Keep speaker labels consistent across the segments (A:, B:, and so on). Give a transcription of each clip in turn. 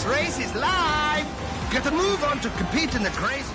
A: race is live! Get a move on to compete in the crazy.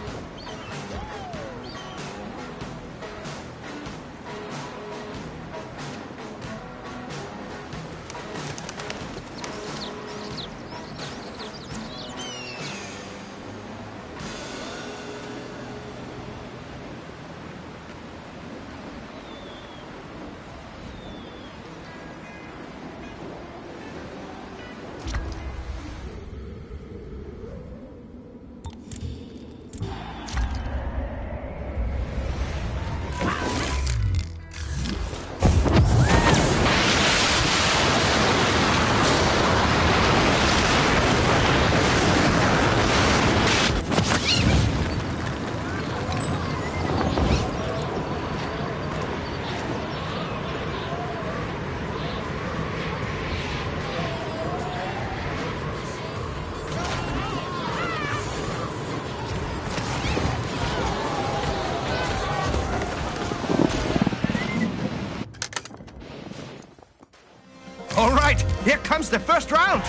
A: All right, here comes the first round.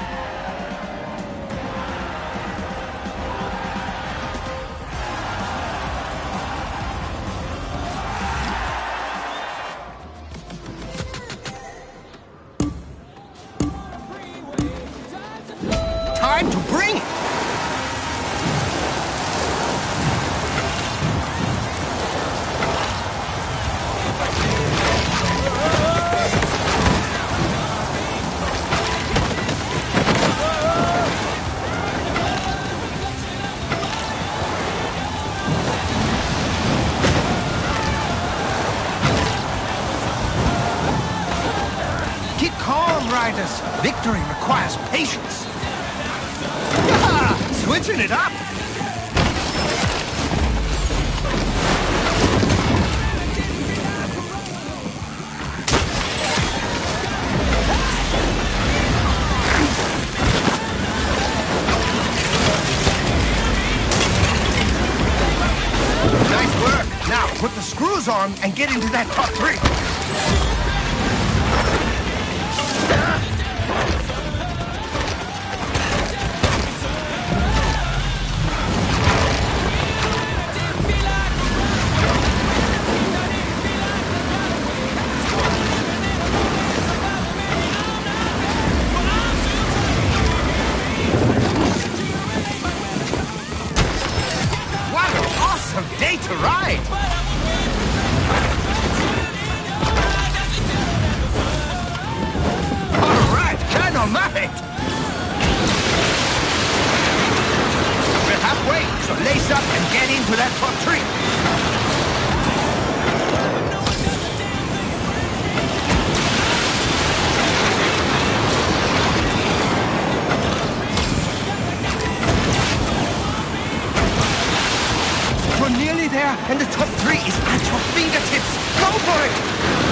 A: Time to bring it. Riders, victory requires patience. Switching it up. Nice work. Now put the screws on and get into that top three. Day to ride! All right, Colonel Muppet! We're halfway, so lace up and get into that top tree. We're nearly there, and the top three is at your fingertips. Go for it!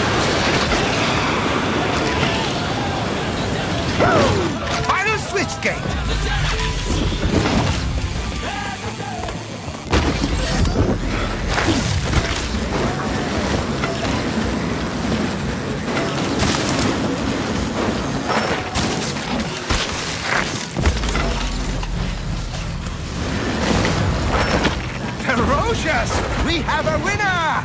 A: Woo! Final switch gate. Ferocious! We have a winner!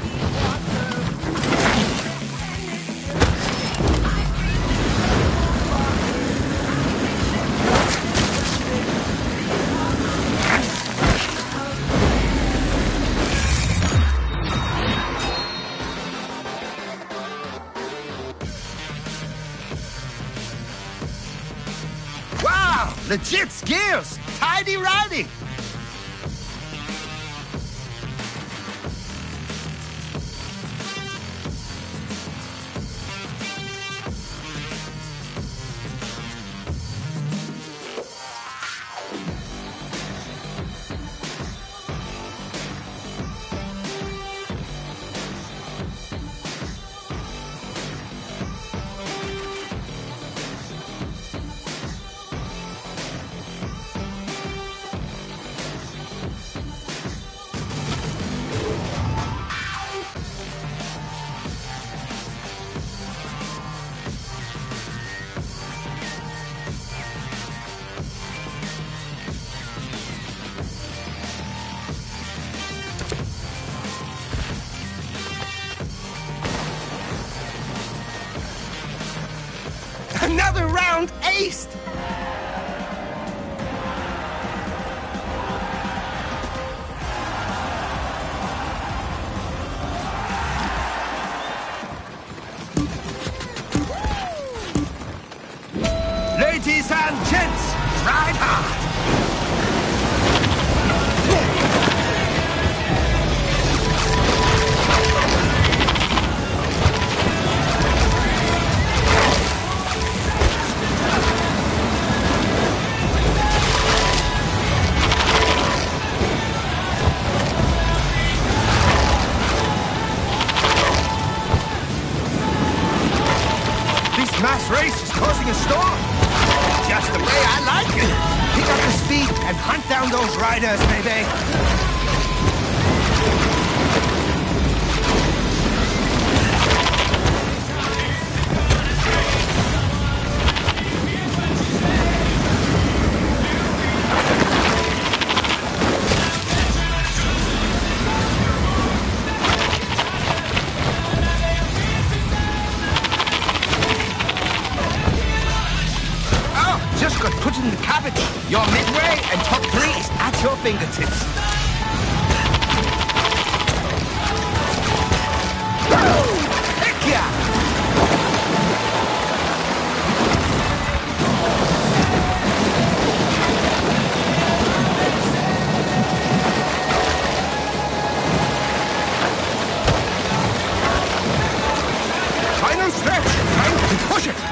A: Wow! Legit skills! Tidy riding! Another round aced! Ladies and gents, ride hard! This mass race is causing a storm! Just the way I like it! Pick up the speed and hunt down those riders, baby! Just got put in the cabbage. You're midway, and top 3 is at your fingertips. Heck yeah! Final stretch. Time to push it.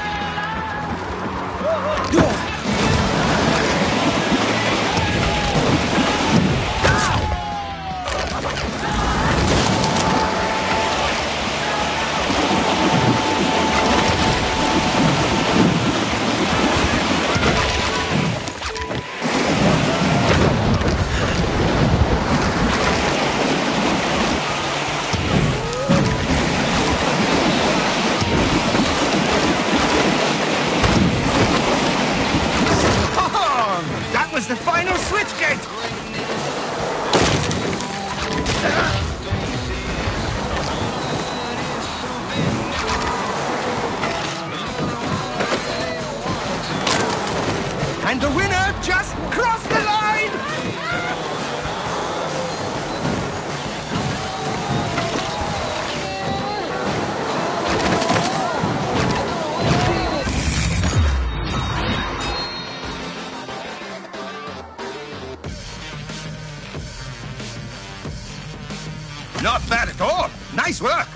A: The final switch gate! And the winner just crossed the line! Not bad at all. Nice work.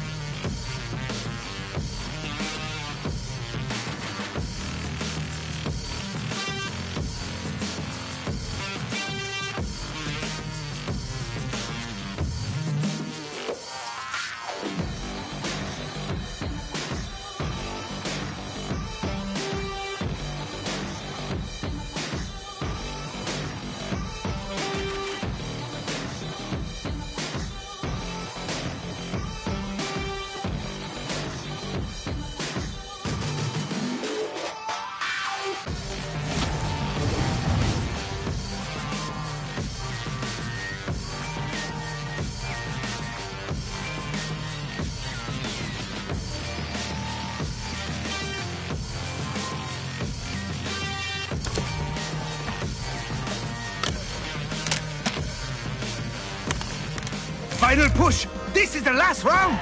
A: Final push! This is the last round!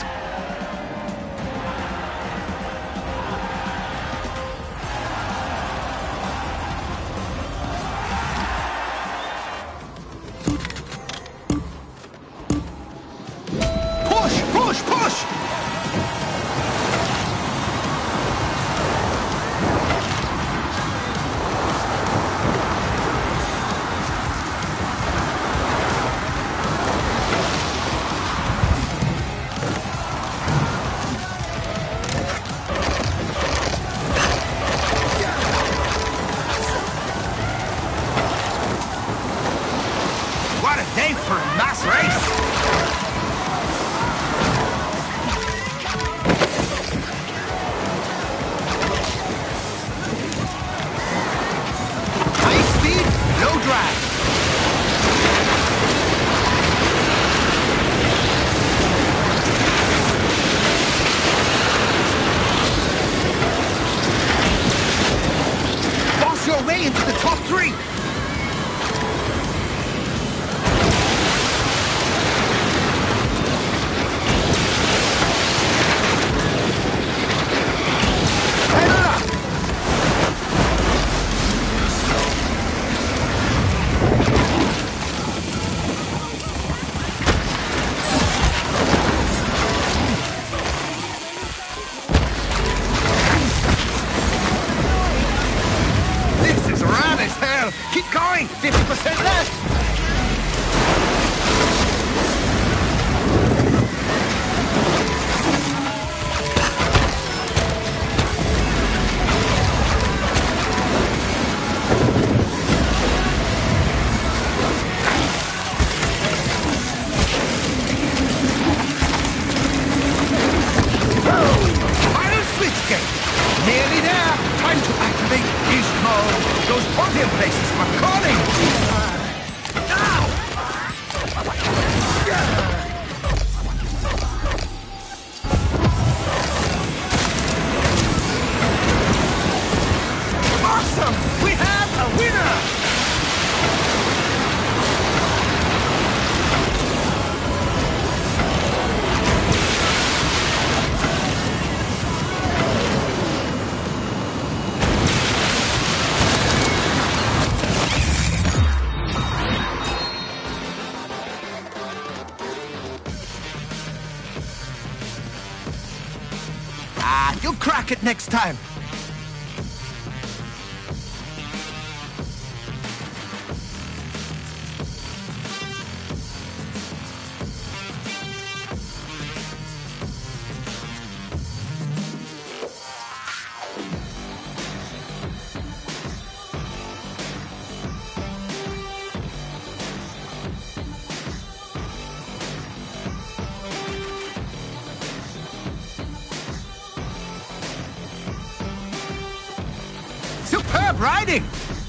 A: Push! Push! Push! What a day for a mass race! High speed, low drag. Ah, you'll crack it next time. Superb riding!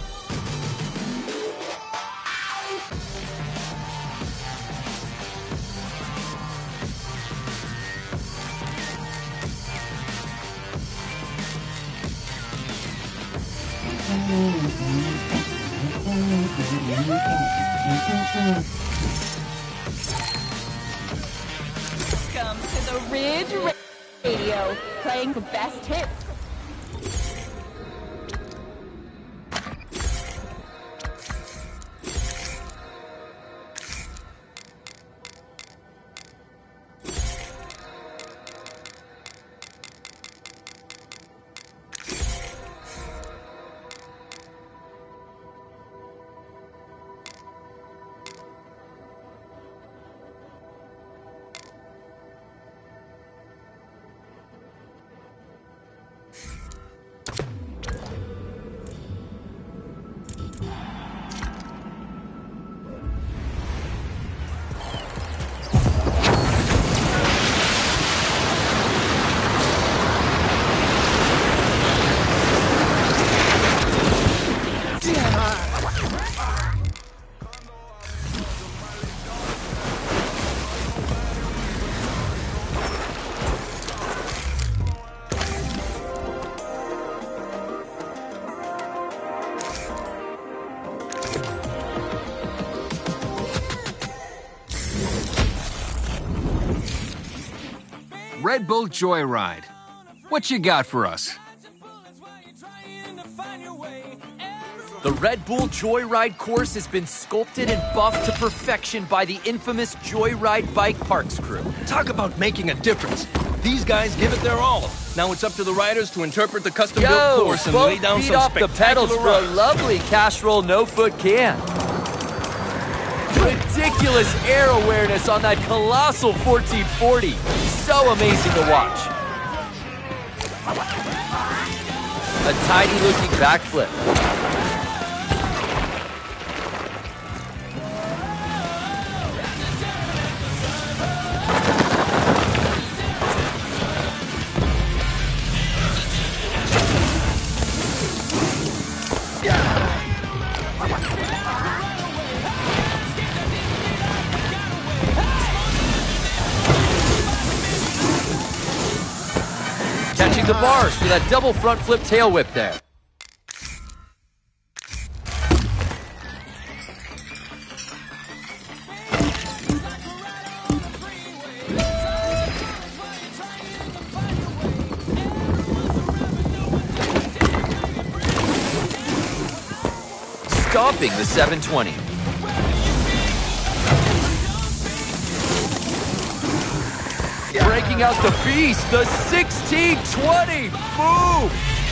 B: Welcome to the Ridge Radio, playing the best hits.
C: Red Bull Joyride. What you got for us?
D: The Red Bull Joyride course has been sculpted and buffed to perfection by the infamous Joyride Bike Parks crew.
E: Talk about making a difference. These guys give it their all. Now it's up to the riders to interpret the custom-built course and lay down
D: feet
E: some
D: off the pedals
E: spectacular
D: for a
E: runs.
D: lovely cash roll no-foot can. Ridiculous air awareness on that colossal 1440. So amazing to watch. A tidy-looking backflip. Catching the bars for that double front flip tail whip there. Stomping the 720. Breaking out the beast, the 1620. Boom!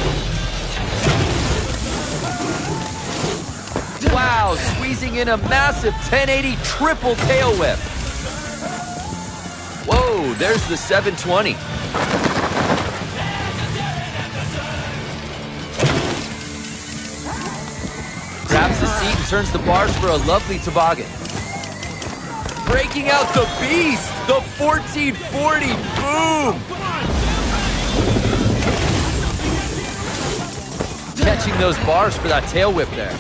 D: Wow, squeezing in a massive 1080 triple tail whip. Whoa, there's the 720. Grabs the seat and turns the bars for a lovely toboggan. Breaking out the beast, the 1440, boom! Catching those bars for that tail whip there.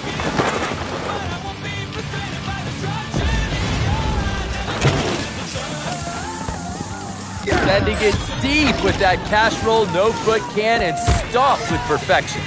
D: Sending it deep with that cash roll no-foot can and stomped with perfection.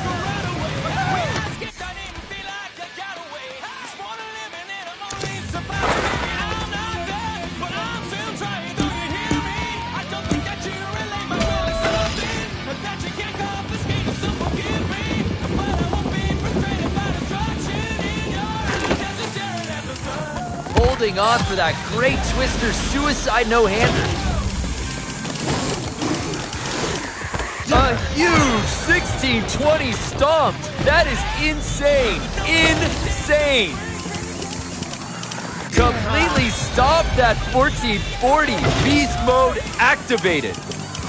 D: Holding on for that great twister suicide no-hander. A huge 1620 stomped. That is insane. Insane. Completely stopped that 1440. Beast mode activated.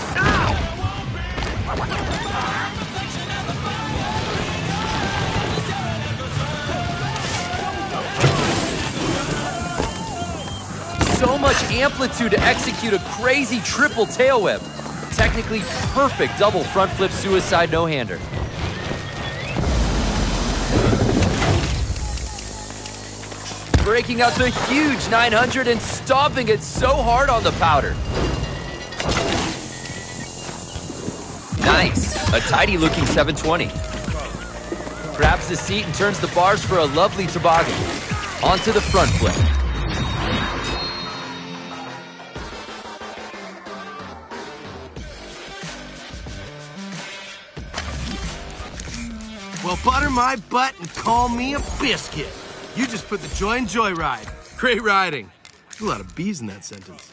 D: So much amplitude to execute a crazy triple tail whip. Technically perfect double front flip suicide no-hander. Breaking out the huge 900 and stomping it so hard on the powder. Nice. A tidy looking 720. Grabs the seat and turns the bars for a lovely toboggan. Onto the front flip.
A: Well, butter my butt and call me a biscuit. You just put the joy in joyride. Great riding. There's a lot of B's in that sentence.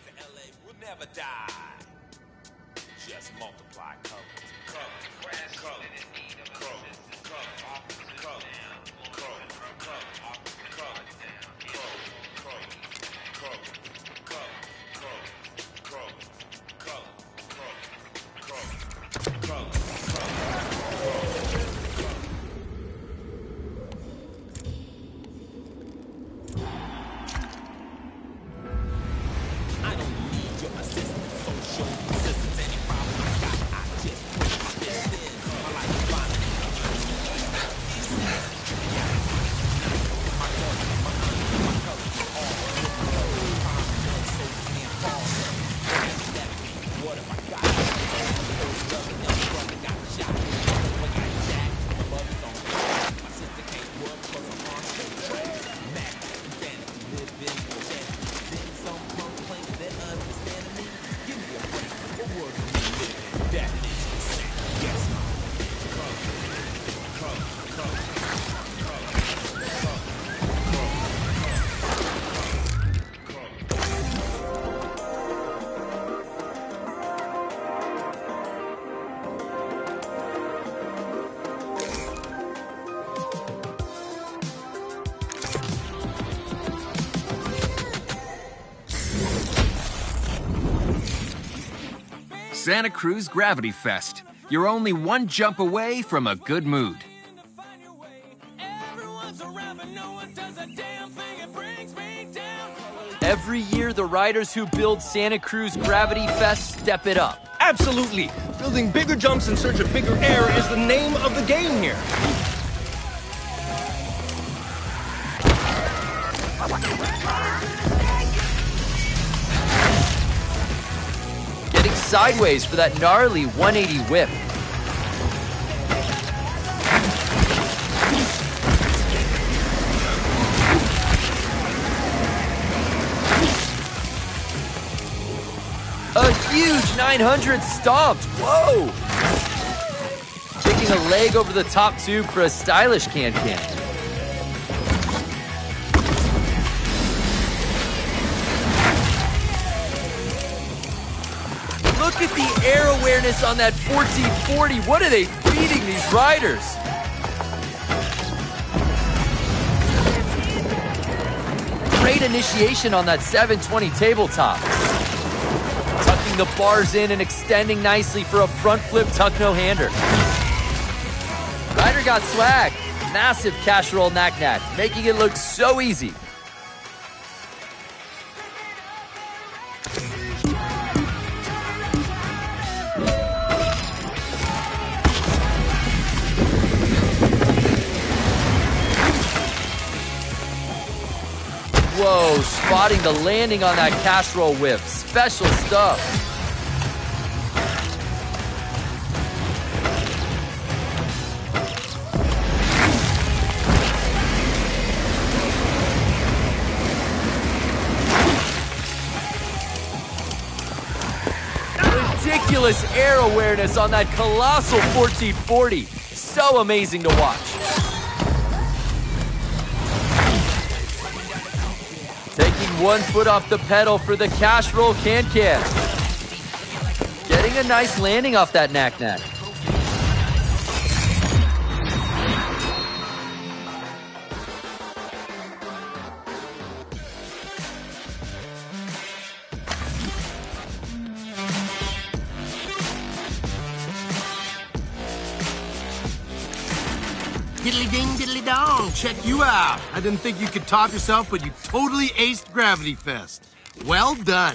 C: Santa Cruz Gravity Fest. You're only one jump away from a good mood.
D: Every year, the riders who build Santa Cruz Gravity Fest step it up.
E: Absolutely. Building bigger jumps in search of bigger air is the name of the game here.
D: Getting sideways for that gnarly 180 whip. A huge 900 stomped. Whoa! Taking a leg over the top tube for a stylish can-can. Look at the air awareness on that 1440. What are they feeding these riders? Great initiation on that 720 tabletop. Tucking the bars in and extending nicely for a front flip tuck no-hander. Rider got swag. Massive cash roll knack-knack, making it look so easy. Whoa, spotting the landing on that cash roll whip. Special stuff. Ridiculous air awareness on that colossal 1440. So amazing to watch. Taking one foot off the pedal for the cash roll can-can. Getting Getting a nice landing off that knack-knack.
F: Diddly ding, diddly dong, check you out. I didn't think you could top yourself, but you totally aced Gravity Fest. Well done.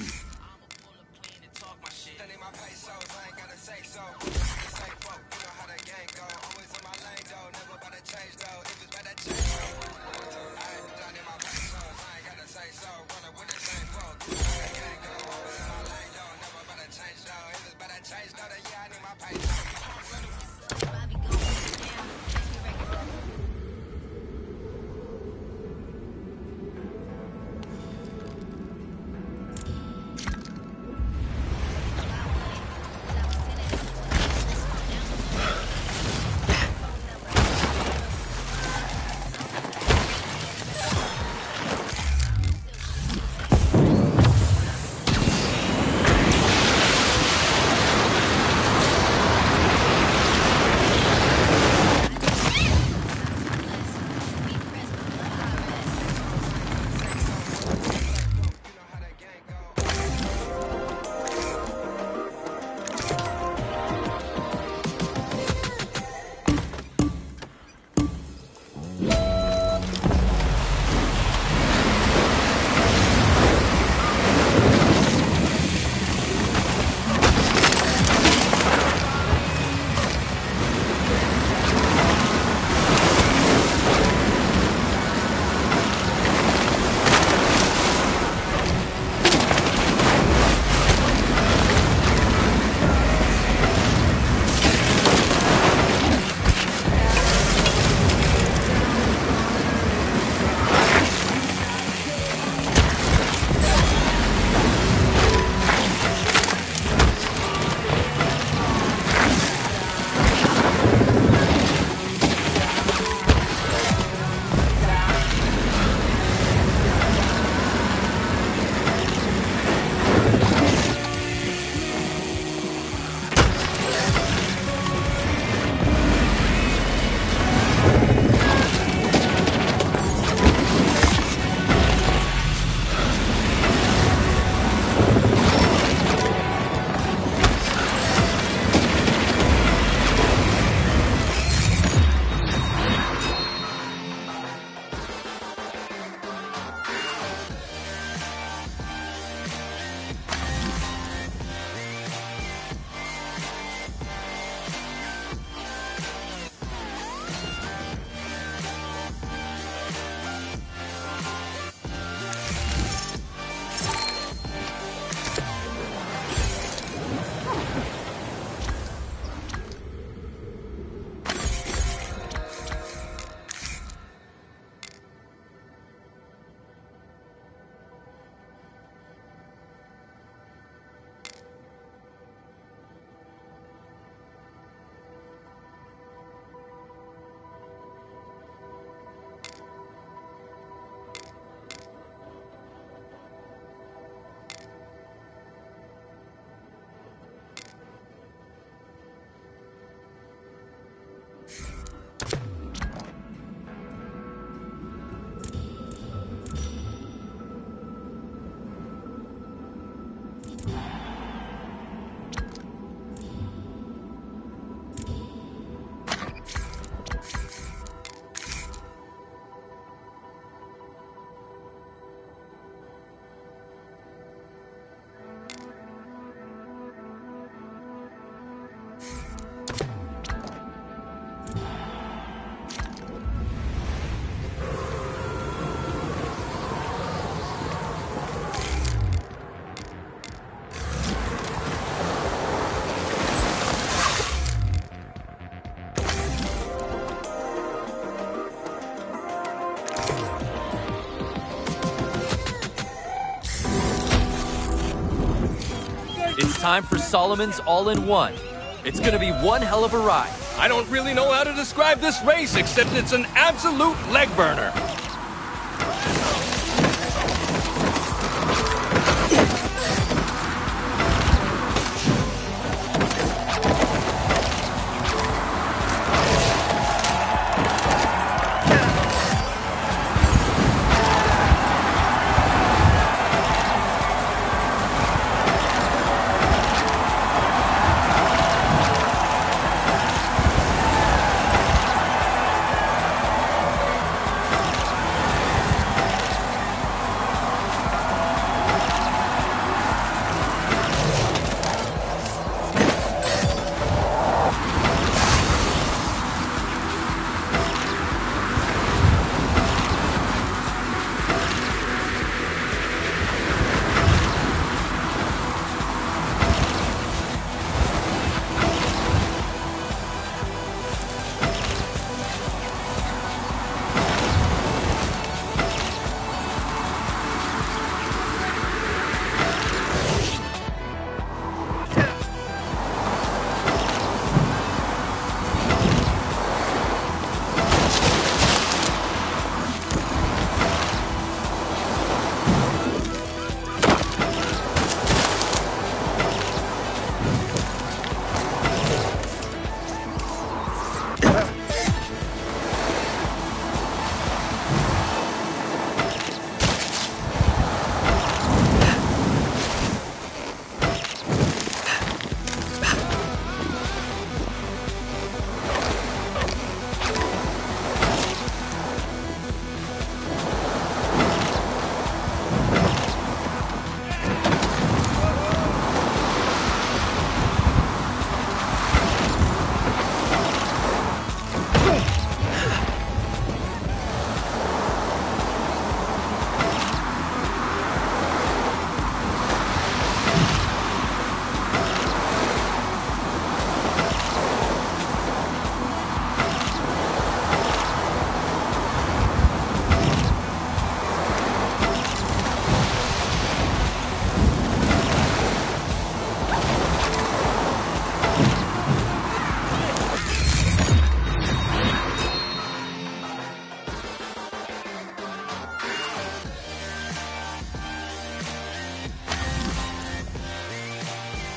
D: It's time for Solomon's All-in-One. It's gonna be one hell of a ride.
E: I don't really know how to describe this race, except it's an absolute leg burner.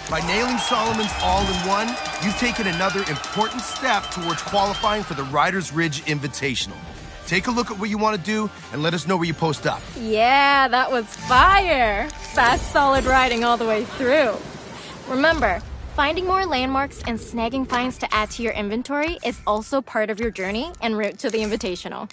A: By nailing Solomon's all-in-one, you've taken another important step towards qualifying for the Riders Ridge Invitational. Take a look at what you want to do and let us know where you post up.
G: Yeah, that was fire! Fast, solid riding all the way through. Remember, finding more landmarks and snagging finds to add to your inventory is also part of your journey en route to the Invitational.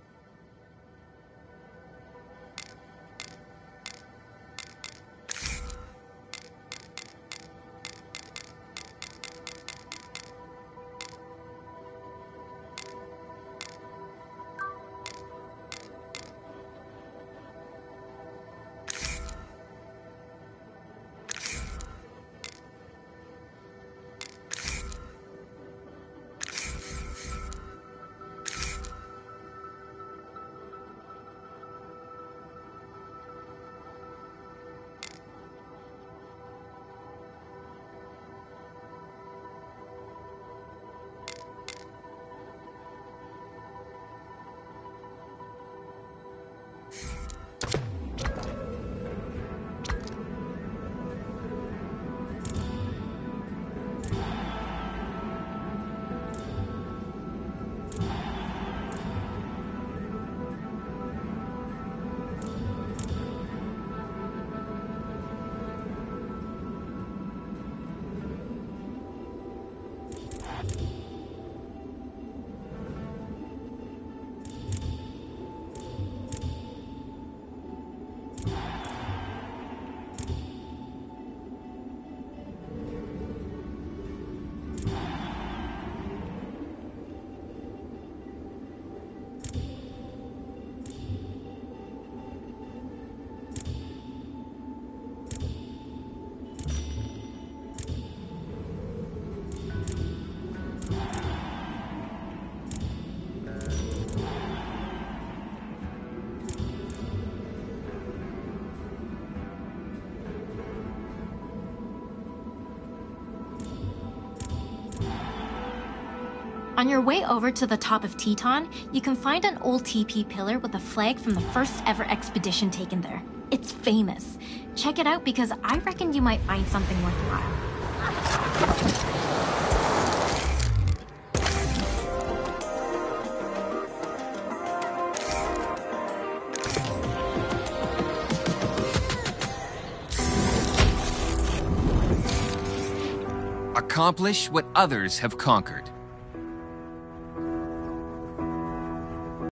G: On your way over to the top of Teton, you can find an old TP pillar with a flag from the first ever expedition taken there. It's famous. Check it out because I reckon you might find something worthwhile.
C: Accomplish what others have conquered.